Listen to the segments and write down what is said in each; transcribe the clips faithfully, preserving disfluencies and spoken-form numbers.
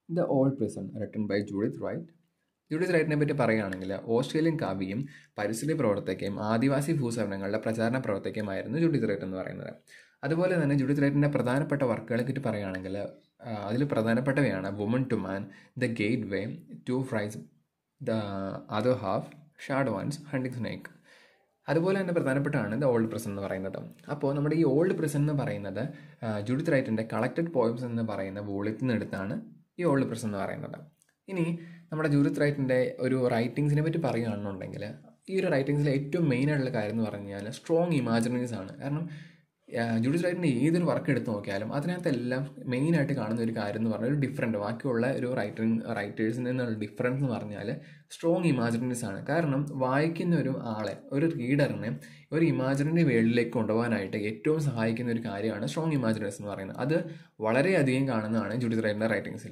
The old prison written by Judith Wright. Judith റൈറ്റിനെ പറ്റി പറയുകയാണെങ്കിൽ ഓസ്ട്രേലിയൻ കവിയും പരിസ്ഥിതി പ്രവർത്തകയും ആദിവാസി ഭൂസവനങ്ങളുടെ പ്രചാരണ പ്രവർത്തകയുമായിരുന്നു ജൂഡിത്ത് റൈറ്റ് എന്ന് പറയുന്നത്. അതുപോലെ തന്നെ ജൂഡിത്ത് റൈറ്റിൻ്റെ പ്രധാനപ്പെട്ട വർക്കുകളെ പറ്റി പറയുകയാണെങ്കിൽ അതിൽ പ്രധാനപ്പെട്ടവയാണ് woman to man, the gateway, two fries, the other half, shad ones, hunting snake. അതുപോലെ തന്നെ പ്രധാനപ്പെട്ടാണ് ദ ഓൾഡ് പ്രിസൺ എന്ന് പറയുന്നത്. അപ്പോൾ നമ്മുടെ ഈ ഓൾഡ് പ്രിസൺ എന്ന് പറയുന്നത് ജൂഡിത്ത് റൈറ്റിൻ്റെ കളക്റ്റഡ് പോയംസ് എന്ന് പറയുന്ന വോളിയത്തിൽ നിന്നെടുത്താണ് ഈ ഓൾഡ് പ്രിസൺ എന്ന് പറയുന്നത്. ഇനി നമ്മുടെ ജൂഡിത്ത് റൈറ്റിൻ്റെ ഒരു റൈറ്റിങ്സിനെ പറ്റി പറയുകയാണെന്നുണ്ടെങ്കിൽ ഈ ഒരു റൈറ്റിങ്സിലെ ഏറ്റവും മെയിൻ ആയിട്ടുള്ള കാര്യം എന്ന് പറഞ്ഞു കഴിഞ്ഞാൽ സ്ട്രോങ് ഇമാജിനറീസ് ആണ്. കാരണം ജൂഡിത്ത് റൈറ്റിൻ്റെ ഏതൊരു വർക്ക് എടുത്ത് നോക്കിയാലും അതിനകത്തെല്ലാം മെയിനായിട്ട് കാണുന്ന ഒരു കാര്യം എന്ന് പറഞ്ഞാൽ ഒരു ഡിഫറൻറ്റ് ബാക്കിയുള്ള ഒരു റൈറ്റിംഗ് റൈറ്റേഴ്സിൽ നിന്നുള്ള ഡിഫറൻസ് എന്ന് പറഞ്ഞാൽ സ്ട്രോങ് ഇമാജിനറീസ് ആണ്. കാരണം വായിക്കുന്ന ഒരു ആളെ, ഒരു റീഡറിനെ ഒരു ഇമാജിനറി വേൾഡിലേക്ക് കൊണ്ടുപോകാനായിട്ട് ഏറ്റവും സഹായിക്കുന്ന ഒരു കാര്യമാണ് സ്ട്രോങ് ഇമാജിനറീസ് എന്ന് പറയുന്നത്. അത് വളരെയധികം കാണുന്നതാണ് ജൂഡിത്ത് റൈറ്റിൻ്റെ റൈറ്റിങ്സിൽ.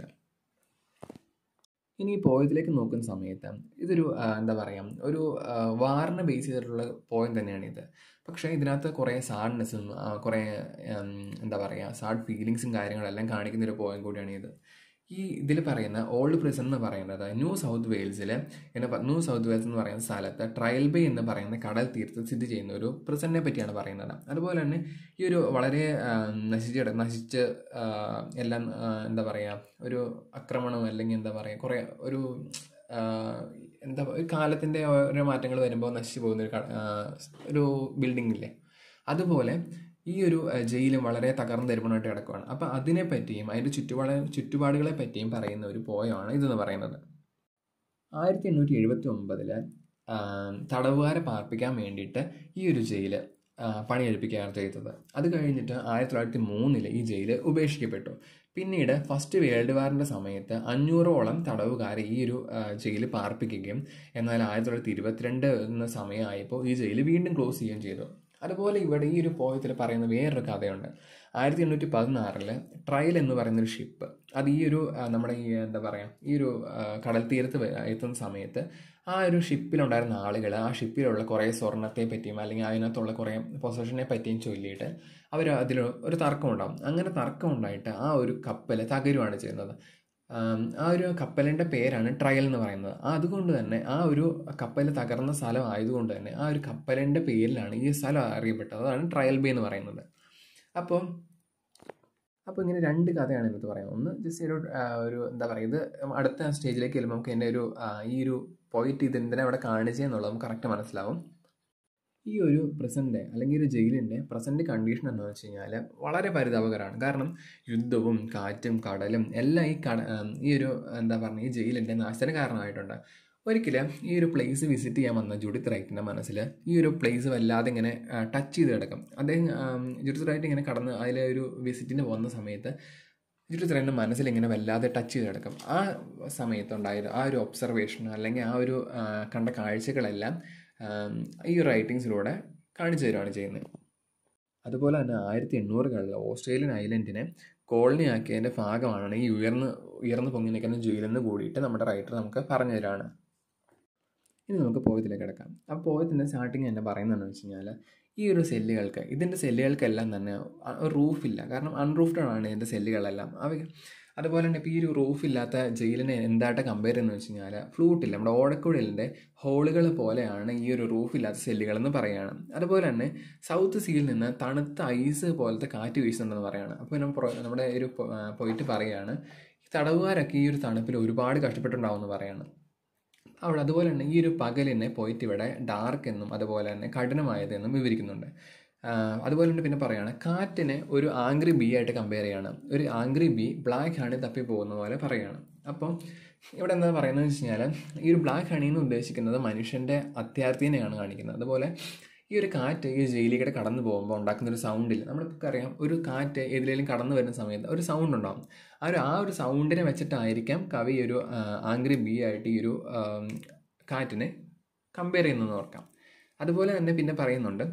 ഇനി ഈ പോയത്തിലേക്ക് നോക്കുന്ന സമയത്ത് ഇതൊരു എന്താ പറയുക ഒരു വാറിനെ ബേസ് ചെയ്തിട്ടുള്ള പോയം തന്നെയാണിത്. പക്ഷേ ഇതിനകത്ത് കുറേ സാഡ്നെസ്സും കുറേ എന്താ പറയുക സാഡ് ഫീലിങ്സും കാര്യങ്ങളെല്ലാം കാണിക്കുന്ന ഒരു പോയം കൂടിയാണ് ഇത്. ഈ ഇതിൽ പറയുന്ന ഓൾഡ് പ്രിസൺ എന്ന് പറയുന്നത് ന്യൂ സൗത്ത് വെയിൽസിൽ എന്നെ ന്യൂ സൗത്ത് വെയിൽസ് എന്ന് പറയുന്ന സ്ഥലത്ത് ട്രയൽ ബേ എന്ന് പറയുന്ന കടൽ തീരത്ത് സ്ഥിതി ചെയ്യുന്ന ഒരു പ്രിസണിനെ പറ്റിയാണ് പറയുന്നത്. അതുപോലെ തന്നെ ഈ ഒരു വളരെ നശിച്ച് നശിച്ച് എല്ലാം എന്താ പറയുക ഒരു ആക്രമണം അല്ലെങ്കിൽ എന്താ പറയുക കുറേ ഒരു എന്താ ഒരു കാലത്തിൻ്റെ ഓരോ മാറ്റങ്ങൾ വരുമ്പോൾ നശിച്ചു പോകുന്നൊരു ഒരു ബിൽഡിംഗ് ഇല്ലേ, അതുപോലെ ഈ ഒരു ജയിലും വളരെ തകർന്ന് തരിപ്പണമായിട്ട് കിടക്കുകയാണ്. അപ്പോൾ അതിനെപ്പറ്റിയും അതിൻ്റെ ചുറ്റുപാട് ചുറ്റുപാടുകളെ പറ്റിയും പറയുന്ന ഒരു പോയമാണ് ഇതെന്ന് പറയുന്നത്. ആയിരത്തി എണ്ണൂറ്റി എഴുപത്തി ഒമ്പതില് തടവുകാരെ പാർപ്പിക്കാൻ വേണ്ടിയിട്ട് ഈ ഒരു ജയില് പണിയെടുപ്പിക്കുകയാണ് ചെയ്തത്. അത് കഴിഞ്ഞിട്ട് ആയിരത്തി തൊള്ളായിരത്തി മൂന്നില് ഈ ജയില് ഉപേക്ഷിക്കപ്പെട്ടു. പിന്നീട് ഫസ്റ്റ് വേൾഡ് വാറിൻ്റെ സമയത്ത് അഞ്ഞൂറോളം തടവുകാരെ ഈ ഒരു ജയില് പാർപ്പിക്കുകയും എന്നാൽ ആയിരത്തി തൊള്ളായിരത്തി ഇരുപത്തിരണ്ട് എന്ന സമയമായപ്പോൾ ഈ ജയില് വീണ്ടും ക്ലോസ് ചെയ്യുകയും ചെയ്തു. അതുപോലെ ഇവിടെ ഈ ഒരു പോയത്തിൽ പറയുന്ന വേറൊരു കഥയുണ്ട്. ആയിരത്തി എണ്ണൂറ്റി പതിനാറില് ട്രയൽ എന്ന് പറയുന്നൊരു ഷിപ്പ് അത് ഈ ഒരു നമ്മുടെ ഈ എന്താ പറയുക ഈ ഒരു കടൽ തീരത്ത് എത്തുന്ന സമയത്ത് ആ ഒരു ഷിപ്പിലുണ്ടായിരുന്ന ആളുകൾ ആ ഷിപ്പിലുള്ള കുറേ സ്വർണ്ണത്തെ പറ്റിയും അല്ലെങ്കിൽ അതിനകത്തുള്ള കുറേ പൊസഷനെ പറ്റിയും ചൊല്ലിയിട്ട് അവർ അതിൽ ഒരു തർക്കം ഉണ്ടാകും. അങ്ങനെ തർക്കം ഉണ്ടായിട്ട് ആ ഒരു കപ്പൽ തകരുവാണ് ചെയ്യുന്നത്. ആ ഒരു കപ്പലിൻ്റെ പേരാണ് ട്രയൽ എന്ന് പറയുന്നത്. അതുകൊണ്ട് തന്നെ ആ ഒരു കപ്പൽ തകർന്ന സ്ഥലം ആയതുകൊണ്ട് തന്നെ ആ ഒരു കപ്പലിൻ്റെ പേരിലാണ് ഈ സ്ഥലം അറിയപ്പെട്ടത്. അതാണ് ട്രയൽ ബേ എന്ന് പറയുന്നത്. അപ്പോൾ അപ്പോൾ ഇങ്ങനെ രണ്ട് കഥയാണ് എനിക്ക് പറയാം. ഒന്ന് ജസ്റ്റ് ഒരു ഒരു എന്താ പറയുക ഇത് അടുത്ത സ്റ്റേജിലേക്ക് ചെല്ലുമ്പോൾ നമുക്ക് എൻ്റെ ഒരു ഈ ഒരു പോയിട്ട് ഇതെന്തിനാ അവിടെ കാണിച്ചതെന്നുള്ളത് നമുക്ക് കറക്റ്റ് മനസ്സിലാവും. ഈ ഒരു പ്രസൻറ്റ് അല്ലെങ്കിൽ ഒരു ജയിലിൻ്റെ പ്രസൻറ്റ് കണ്ടീഷൻ എന്ന് വെച്ച് കഴിഞ്ഞാൽ വളരെ പരിതാപകരമാണ്. കാരണം യുദ്ധവും കാറ്റും കടലും എല്ലാം ഈ കട ഈ ഒരു എന്താ പറയുക ഈ ജയിലിൻ്റെ നാശത്തിന് കാരണമായിട്ടുണ്ട്. ഒരിക്കലും ഈ ഒരു പ്ലേസ് വിസിറ്റ് ചെയ്യാൻ വന്ന ജൂഡിത്ത് റൈറ്റിൻ്റെ മനസ്സിൽ ഈ ഒരു പ്ലേസ് വല്ലാതെ ഇങ്ങനെ ടച്ച് ചെയ്ത് കിടക്കും. അദ്ദേഹം ജൂഡിത്ത് റൈറ്റ് ഇങ്ങനെ കടന്ന് അതിലെ ഒരു വിസിറ്റിന് പോകുന്ന സമയത്ത് ജൂഡിത്ത് റൈറ്റിൻ്റെ മനസ്സിൽ ഇങ്ങനെ വല്ലാതെ ടച്ച് ചെയ്ത് കിടക്കും. ആ സമയത്തുണ്ടായത് ആ ഒരു ഒബ്സർവേഷൻ അല്ലെങ്കിൽ ആ ഒരു കണ്ട കാഴ്ചകളെല്ലാം ഈ റൈറ്റിങ്സിലൂടെ കാണിച്ചു തരുവാണ് ചെയ്യുന്നത്. അതുപോലെ തന്നെ ആയിരത്തി എണ്ണൂറുകളിൽ ഓസ്ട്രേലിയൻ ഐലൻഡിനെ കോളനി ആക്കിയതിൻ്റെ ഭാഗമാണ് ഈ ഉയർന്ന് ഉയർന്ന് പൊങ്ങി നിൽക്കുന്ന ജയിലെന്ന് കൂടിയിട്ട് നമ്മുടെ റൈറ്റർ നമുക്ക് പറഞ്ഞു തരാണ്. ഇനി നമുക്ക് പോയത്തിലേക്ക് കിടക്കാം. ആ പോയത്തിൻ്റെ സ്റ്റാർട്ടിങ് തന്നെ പറയുന്നതെന്ന് വെച്ച് കഴിഞ്ഞാൽ ഈ ഒരു സെല്ലുകൾക്ക് ഇതിൻ്റെ സെല്ലുകൾക്കെല്ലാം തന്നെ റൂഫില്ല. കാരണം അൺറൂഫ്ഡ് ആണ് ഇതിൻ്റെ സെല്ലുകളെല്ലാം. അവ അതുപോലെ തന്നെ ഇപ്പോൾ ഈ ഒരു റൂഫില്ലാത്ത ജയിലിനെ എന്തായിട്ട് കമ്പയർ ചെയ്യുന്നത് വെച്ച് കഴിഞ്ഞാൽ ഫ്ലൂട്ടില്ല നമ്മുടെ ഓടക്കുഴലിൻ്റെ ഹോളുകൾ പോലെയാണ് ഈ ഒരു റൂഫില്ലാത്ത സെല്ലുകളെന്ന് പറയുകയാണ്. അതുപോലെ തന്നെ സൗത്ത് സീയിൽ നിന്ന് തണുത്ത ഐസ് പോലത്തെ കാറ്റ് വീശുന്നുണ്ടെന്ന് പറയുകയാണ്. അപ്പോൾ നമ്മുടെ ഒരു പോയിട്ട് പറയുകയാണ് ഈ തടവുകാരൊക്കെ ഈ ഒരു തണുപ്പിൽ ഒരുപാട് കഷ്ടപ്പെട്ടുണ്ടാവുമെന്ന് പറയുകയാണ്. അവിടെ അതുപോലെ തന്നെ ഈ ഒരു പകലിനെ പോയിട്ട് ഇവിടെ ഡാർക്ക് എന്നും അതുപോലെ തന്നെ കഠിനമായതെന്നും വിവരിക്കുന്നുണ്ട്. അതുപോലെ തന്നെ പിന്നെ പറയുകയാണ് കാറ്റിനെ ഒരു ആംഗ്രി ബീ ആയിട്ട് കമ്പയർ ചെയ്യാണ്. ഒരു ആംഗ്രി ബീ ബ്ലാക്ക് ഹണി തപ്പി പോകുന്ന പോലെ പറയുകയാണ്. അപ്പം ഇവിടെ എന്താ പറയുന്നത് വെച്ച് കഴിഞ്ഞാൽ ഈ ഒരു ബ്ലാക്ക് ഹണി എന്ന് ഉദ്ദേശിക്കുന്നത് മനുഷ്യൻ്റെ അത്യാർത്ഥിനെയാണ് കാണിക്കുന്നത്. അതുപോലെ ഈ ഒരു കാറ്റ് ഈ ജയിലിലൂടെ കടന്നു പോകുമ്പോൾ ഉണ്ടാക്കുന്നൊരു സൗണ്ടിൽ നമ്മളിപ്പോൾ അറിയാം ഒരു കാറ്റ് ഏതിലേലും കടന്നു വരുന്ന സമയത്ത് ഒരു സൗണ്ട് ഉണ്ടാകും. ആ ഒരു ആ ഒരു സൗണ്ടിനെ വെച്ചിട്ടായിരിക്കാം കവി ഒരു ആംഗ്രി ബീ ആയിട്ട് ഈ ഒരു കാറ്റിനെ കമ്പയർ ചെയ്യുന്നതെന്ന് ഓർക്കാം. അതുപോലെ തന്നെ പിന്നെ പറയുന്നുണ്ട്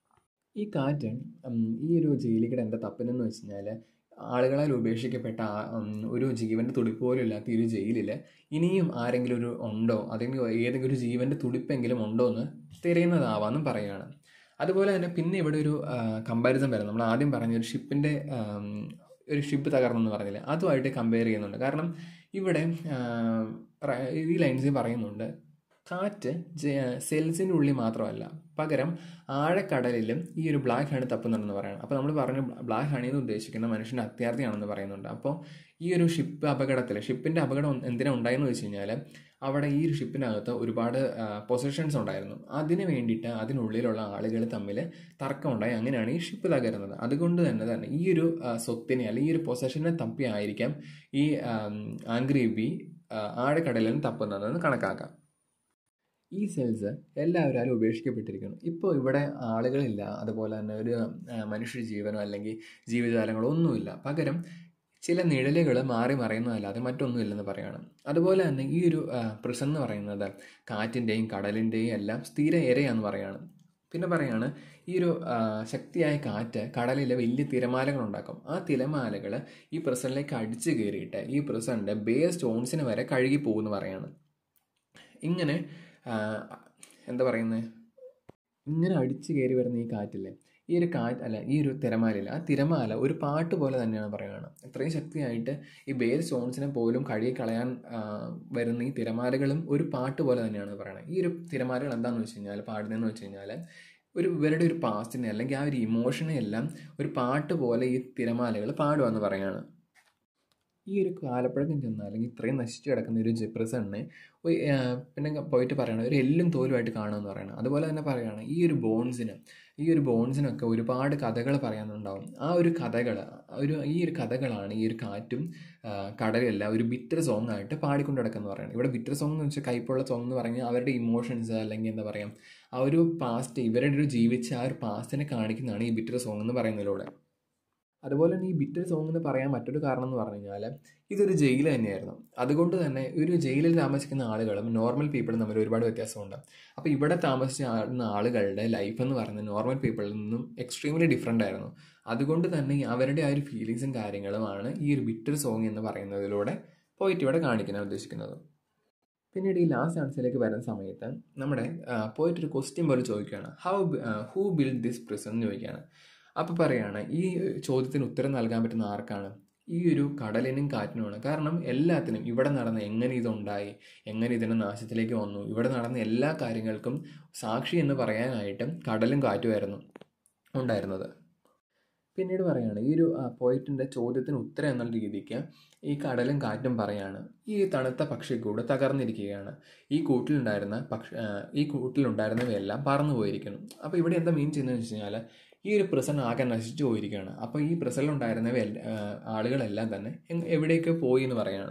ഈ കാറ്റ് ഈ ഒരു ജയിലിക്കടെ എന്താ തപ്പുന്നതെന്ന് വെച്ച് കഴിഞ്ഞാൽ ആളുകളാൽ ഉപേക്ഷിക്കപ്പെട്ട ഒരു ജീവൻ്റെ തുടിപ്പ് പോലും ഇല്ലാത്ത ഈ ഒരു ജയിലിൽ ഇനിയും ആരെങ്കിലും ഒരു ഉണ്ടോ അല്ലെങ്കിൽ ഏതെങ്കിലും ഒരു ജീവൻ്റെ തുടിപ്പെങ്കിലും ഉണ്ടോ എന്ന് തിരയുന്നതാവാമെന്നും പറയുകയാണ്. അതുപോലെ തന്നെ പിന്നെ ഇവിടെ ഒരു കമ്പാരിസൺ വരും. നമ്മൾ ആദ്യം പറഞ്ഞ ഒരു ഷിപ്പിൻ്റെ ഒരു ഷിപ്പ് തകർന്നെന്ന് പറഞ്ഞില്ലേ അതുമായിട്ട് കമ്പയർ ചെയ്യുന്നുണ്ട്. കാരണം ഇവിടെ ഈ ലൈൻസിൽ പറയുന്നുണ്ട്, കാറ്റ് സെൽസിൻ്റെ ഉള്ളിൽ മാത്രമല്ല, പകരം ആഴക്കടലിലും ഈ ഒരു ബ്ലാക്ക് ഹണി തപ്പുന്നുണ്ടെന്ന് പറയണം. അപ്പോൾ നമ്മൾ പറഞ്ഞ ബ്ലാക്ക് ഹണി എന്ന് ഉദ്ദേശിക്കുന്ന മനുഷ്യൻ്റെ അത്യാർത്ഥിയാണെന്ന് പറയുന്നുണ്ട്. അപ്പോൾ ഈ ഒരു ഷിപ്പ് അപകടത്തിൽ ഷിപ്പിൻ്റെ അപകടം എന്തിനാ ഉണ്ടായെന്ന് വെച്ച് കഴിഞ്ഞാൽ അവിടെ ഈ ഒരു ഷിപ്പിനകത്ത് ഒരുപാട് പൊസിഷൻസ് ഉണ്ടായിരുന്നു. അതിന് വേണ്ടിയിട്ട് അതിനുള്ളിലുള്ള ആളുകൾ തമ്മിൽ തർക്കമുണ്ടായി, അങ്ങനെയാണ് ഈ ഷിപ്പ് തകരുന്നത്. അതുകൊണ്ട് തന്നെ തന്നെ ഈ ഒരു സ്വത്തിനെ അല്ലെങ്കിൽ ഈ ഒരു പൊസിഷനെ തപ്പിയായിരിക്കാം ഈ ആംഗ്രി ബി ആഴക്കടലിലും തപ്പുന്നതെന്ന് കണക്കാക്കാം. ഈ സെൽസ് എല്ലാവരും ഉപേക്ഷിക്കപ്പെട്ടിരിക്കുന്നു. ഇപ്പോൾ ഇവിടെ ആളുകളില്ല, അതുപോലെ തന്നെ ഒരു മനുഷ്യ ജീവനോ അല്ലെങ്കിൽ ജീവജാലങ്ങളോ ഒന്നുമില്ല. പകരം ചില നിഴലുകൾ മാറി മറയുന്നതല്ലാതെ മറ്റൊന്നുമില്ലെന്ന് പറയുകയാണ്. അതുപോലെ തന്നെ ഈ ഒരു പ്രിസൺ എന്ന് പറയുന്നത് കാറ്റിൻ്റെയും കടലിൻ്റെയും എല്ലാം സ്ഥിര ഇരയാന്ന് പറയുകയാണ്. പിന്നെ പറയുകയാണ്, ഈ ഒരു ശക്തിയായ കാറ്റ് കടലിലെ വലിയ തിരമാലകൾ ഉണ്ടാക്കും. ആ തിരമാലകൾ ഈ പ്രിസണിലേക്ക് അടിച്ചു കയറിയിട്ട് ഈ പ്രിസണിൻ്റെ ബേ സ്റ്റോൺസിന് വരെ കഴുകി പോകുമെന്ന് പറയുകയാണ്. ഇങ്ങനെ എന്താ പറയുന്നത്, ഇങ്ങനെ അടിച്ചു കയറി വരുന്ന ഈ കാറ്റില്ലേ, ഈ ഒരു കാറ്റ് അല്ല ഈ ഒരു തിരമാലയില്ല, ആ തിരമാല ഒരു പാട്ട് പോലെ തന്നെയാണ് പറയുകയാണ്. ഇത്രയും ശക്തിയായിട്ട് ഈ ബേ സ്റ്റോൺസിനെ പോലും കഴുകി കളയാൻ വരുന്ന ഈ തിരമാലകളും ഒരു പാട്ട് പോലെ തന്നെയാണ് പറയുന്നത്. ഈ ഒരു തിരമാലകൾ എന്താണെന്ന് വെച്ച് കഴിഞ്ഞാൽ പാടുന്നതെന്ന് വെച്ച് കഴിഞ്ഞാൽ ഒരു ഇവരുടെ ഒരു പാസ്റ്റിനെ അല്ലെങ്കിൽ ആ ഒരു ഇമോഷനെ എല്ലാം ഒരു പാട്ട് പോലെ ഈ തിരമാലകൾ പാടുകയെന്ന് പറയുകയാണ്. ഈ ഒരു കാലപ്പഴക്കം ചെന്ന അല്ലെങ്കിൽ ഇത്രയും നശിച്ചു കിടക്കുന്ന ഒരു പ്രിസണിനെ പിന്നെ പോയിട്ട് പറയണം ഒരു എല്ലും തോലുമായിട്ട് കാണുമെന്ന് പറയണം. അതുപോലെ തന്നെ പറയുകയാണ്, ഈ ഒരു ബോൺസിന് ഈ ഒരു ബോൺസിനൊക്കെ ഒരുപാട് കഥകൾ പറയാനുണ്ടാവും. ആ ഒരു കഥകൾ ഒരു ഈ ഒരു കഥകളാണ് ഈ ഒരു കാറ്റും കടലെല്ലാം ഒരു ബിറ്റർ സോങ് ആയിട്ട് പാടിക്കൊണ്ട് കിടക്കുന്നത് പറയുന്നത്. ഇവിടെ ബിറ്റർ സോങ് എന്ന് വെച്ചാൽ കൈപ്പുള്ള സോങ് എന്ന് പറഞ്ഞാൽ അവരുടെ ഇമോഷൻസ് അല്ലെങ്കിൽ എന്താ പറയുക ആ ഒരു പാസ്റ്റ് ഇവരുടെ ഒരു ജീവിച്ച ആ ഒരു പാസ്റ്റിനെ കാണിക്കുന്നതാണ് ഈ ബിറ്റർ സോങ് എന്ന് പറയുന്നതിലൂടെ. അതുപോലെ തന്നെ ഈ ബിറ്റർ സോങ് എന്ന് പറയാൻ മറ്റൊരു കാരണം എന്ന് പറഞ്ഞു കഴിഞ്ഞാൽ ഇതൊരു ജയിൽ തന്നെയായിരുന്നു. അതുകൊണ്ട് തന്നെ ഒരു ജയിലിൽ താമസിക്കുന്ന ആളുകളും നോർമൽ പീപ്പിളും തമ്മിൽ ഒരുപാട് വ്യത്യാസമുണ്ട്. അപ്പോൾ ഇവിടെ താമസിക്കുന്ന ആളുകളുടെ ലൈഫ് എന്ന് പറയുന്നത് നോർമൽ പീപ്പിളിൽ നിന്നും എക്സ്ട്രീംലി ഡിഫറെൻ്റ് ആയിരുന്നു. അതുകൊണ്ട് തന്നെ അവരുടെ ആ ഒരു ഫീലിങ്സും കാര്യങ്ങളുമാണ് ഈ ഒരു ബിറ്റർ സോങ് എന്ന് പറയുന്നതിലൂടെ പോയിട്ട് ഇവിടെ കാണിക്കാൻ ഉദ്ദേശിക്കുന്നത്. പിന്നീട് ഈ ലാസ്റ്റ് ആൻസറിലേക്ക് വരുന്ന സമയത്ത് നമ്മുടെ പോയിട്ട് ഒരു ക്വസ്റ്റ്യൻ പോലെ ചോദിക്കുകയാണ്, how who build this prison എന്ന് ചോദിക്കുകയാണ്. അപ്പോൾ പറയുകയാണ്, ഈ ചോദ്യത്തിന് ഉത്തരം നൽകാൻ പറ്റുന്ന ആർക്കാണ്? ഈ ഒരു കടലിനും കാറ്റിനുമാണ്. കാരണം എല്ലാത്തിനും ഇവിടെ നടന്ന എങ്ങനെ ഇതുണ്ടായി, എങ്ങനെ ഇതിൻ്റെ നാശത്തിലേക്ക് വന്നു, ഇവിടെ നടന്ന എല്ലാ കാര്യങ്ങൾക്കും സാക്ഷി എന്ന് പറയാനായിട്ടും കടലും കാറ്റുമായിരുന്നു ഉണ്ടായിരുന്നത്. പിന്നീട് പറയുകയാണ്, ഈ ഒരു പോയിറ്റിൻ്റെ ചോദ്യത്തിന് ഉത്തരം എന്നുള്ള രീതിക്ക് ഈ കടലും കാറ്റും പറയാണ്, ഈ തണുത്ത പക്ഷിക്കൂട് തകർന്നിരിക്കുകയാണ്, ഈ കൂട്ടിലുണ്ടായിരുന്ന പക്ഷ ഈ കൂട്ടിലുണ്ടായിരുന്നവയെല്ലാം പറന്നു പോയിരിക്കുന്നു. അപ്പോൾ ഇവിടെ എന്താ മീൻ ചെയ്യുന്നതെന്ന് വെച്ച് കഴിഞ്ഞാൽ ഈ ഒരു പ്രിസൺ ആകെ നശിച്ചു പോയിരിക്കുകയാണ്. അപ്പോൾ ഈ പ്രിസണിലുണ്ടായിരുന്നവ ആളുകളെല്ലാം തന്നെ എവിടേക്ക് പോയി എന്ന് പറയുകയാണ്.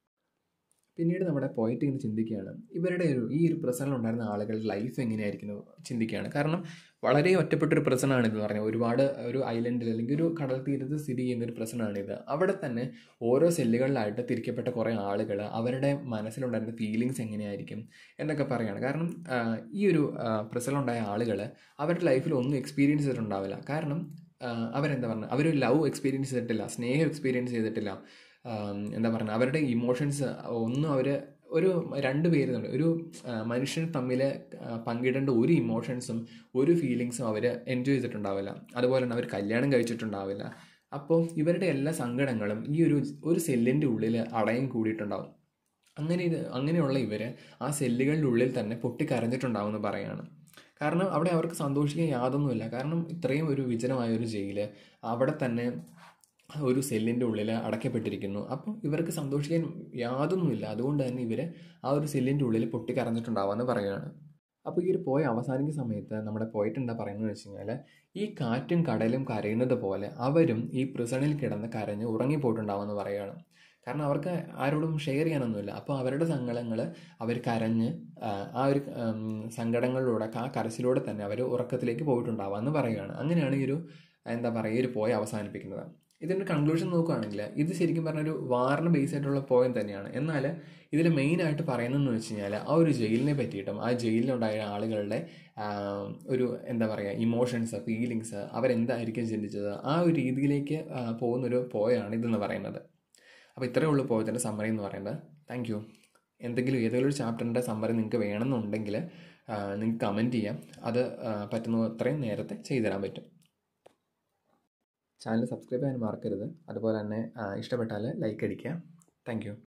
പിന്നീട് നമ്മുടെ പോയിറ്റ് ഇങ്ങനെ ചിന്തിക്കുകയാണ്, ഇവരുടെ ഒരു ഈ ഒരു പ്രിസണിലുണ്ടായിരുന്ന ആളുകളുടെ ലൈഫ് എങ്ങനെയായിരിക്കുന്നു ചിന്തിക്കുകയാണ്. കാരണം വളരെ ഒറ്റപ്പെട്ടൊരു പ്രിസണാണിത് എന്ന് പറഞ്ഞാൽ ഒരുപാട് ഒരു ഐലൻഡിൽ അല്ലെങ്കിൽ ഒരു കടൽ തീരത്ത് സ്ഥിതി ചെയ്യുന്നൊരു പ്രിസണാണിത്. അവിടെ തന്നെ ഓരോ സെല്ലുകളിലായിട്ട് തിരിക്കപ്പെട്ട കുറേ ആളുകൾ അവരുടെ മനസ്സിലുണ്ടായിരുന്ന ഫീലിങ്സ് എങ്ങനെയായിരിക്കും എന്നൊക്കെ പറയുകയാണ്. കാരണം ഈ ഒരു പ്രിസണിലുണ്ടായ ആളുകൾ അവരുടെ ലൈഫിൽ ഒന്നും എക്സ്പീരിയൻസ് ചെയ്തിട്ടുണ്ടാവില്ല. കാരണം അവരെന്താ പറഞ്ഞത്, അവർ ലവ് എക്സ്പീരിയൻസ് ചെയ്തിട്ടില്ല, സ്നേഹം എക്സ്പീരിയൻസ് ചെയ്തിട്ടില്ല. എന്താ പറയുക, അവരുടെ ഇമോഷൻസ് ഒന്നും അവർ ഒരു രണ്ട് പേര് ഒരു മനുഷ്യൻ തമ്മിൽ പങ്കിടേണ്ട ഒരു ഇമോഷൻസും ഒരു ഫീലിങ്സും അവർ എൻജോയ് ചെയ്തിട്ടുണ്ടാവില്ല. അതുപോലെ തന്നെ അവർ കല്യാണം കഴിച്ചിട്ടുണ്ടാവില്ല. അപ്പോൾ ഇവരുടെ എല്ലാ സങ്കടങ്ങളും ഈ ഒരു ഒരു സെല്ലിൻ്റെ ഉള്ളിൽ അടയും കൂടിയിട്ടുണ്ടാവും. അങ്ങനെ ഇത് അങ്ങനെയുള്ള ഇവർ ആ സെല്ലുകളുടെ ഉള്ളിൽ തന്നെ പൊട്ടിക്കരഞ്ഞിട്ടുണ്ടാവും എന്ന് പറയുകയാണ്. കാരണം അവിടെ അവർക്ക് സന്തോഷിക്കാൻ യാതൊന്നുമില്ല. കാരണം ഇത്രയും ഒരു വിജനമായ ഒരു ജയില് അവിടെ തന്നെ ഒരു സെല്ലിൻ്റെ ഉള്ളിൽ അടയ്ക്കപ്പെട്ടിരിക്കുന്നു. അപ്പം ഇവർക്ക് സന്തോഷിക്കാൻ യാതൊന്നുമില്ല. അതുകൊണ്ട് തന്നെ ഇവർ ആ ഒരു സെല്ലിൻ്റെ ഉള്ളിൽ പൊട്ടിക്കരഞ്ഞിട്ടുണ്ടാവാമെന്ന് പറയുകയാണ്. അപ്പോൾ ഈ ഒരു പോയ അവസാനിക്കുന്ന സമയത്ത് നമ്മുടെ പോയിട്ട് എന്താ പറയുന്നത് വെച്ച് കഴിഞ്ഞാൽ, ഈ കാറ്റും കടലും കരയുന്നത് പോലെ അവരും ഈ പ്രിസണിൽ കിടന്ന് കരഞ്ഞ് ഉറങ്ങിപ്പോയിട്ടുണ്ടാവുമെന്ന് പറയുകയാണ്. കാരണം അവർക്ക് ആരോടും ഷെയർ ചെയ്യാനൊന്നുമില്ല. അപ്പോൾ അവരുടെ സങ്കടങ്ങൾ അവർ കരഞ്ഞ് ആ ഒരു സങ്കടങ്ങളിലൂടെ ആ കരച്ചിലൂടെ തന്നെ അവർ ഉറക്കത്തിലേക്ക് പോയിട്ടുണ്ടാവാമെന്ന് പറയുകയാണ്. അങ്ങനെയാണ് ഈ ഒരു എന്താ പറയുക ഈ ഒരു പോയ അവസാനിപ്പിക്കുന്നത്. ഇതിൻ്റെ കൺക്ലൂഷൻ നോക്കുകയാണെങ്കിൽ ഇത് ശരിക്കും പറഞ്ഞൊരു വാറിന് ബേസ് ആയിട്ടുള്ള പോയിന്റ് തന്നെയാണ്. എന്നാൽ ഇതിൽ മെയിനായിട്ട് പറയുന്നതെന്ന് വെച്ച് കഴിഞ്ഞാൽ ആ ഒരു ജയിലിനെ പറ്റിയിട്ടും ആ ജയിലിലുണ്ടായ ആളുകളുടെ ഒരു എന്താ പറയുക ഇമോഷൻസ്, ഫീലിങ്സ്, അവരെന്തായിരിക്കും ചിന്തിച്ചത്, ആ ഒരു രീതിയിലേക്ക് പോകുന്നൊരു പോയാണ് ഇതെന്ന് പറയുന്നത്. അപ്പോൾ ഇത്രയേ ഉള്ളൂ പോയതിൻ്റെ സമ്മറി എന്ന് പറയുന്നത്. Thank you. എന്തെങ്കിലും ഏതെങ്കിലും ഒരു ചാപ്റ്ററിൻ്റെ സമ്മറി നിങ്ങൾക്ക് വേണമെന്നുണ്ടെങ്കിൽ നിങ്ങൾക്ക് കമൻറ്റ് ചെയ്യാം. അത് പറ്റുന്ന അത്രയും നേരത്തെ ചെയ്തു തരാൻ പറ്റും. ചാനൽ സബ്സ്ക്രൈബ് ചെയ്യാൻ മറക്കരുത്. അതുപോലെ തന്നെ ഇഷ്ടപ്പെട്ടാൽ ലൈക്ക് അടിക്കുക. Thank U.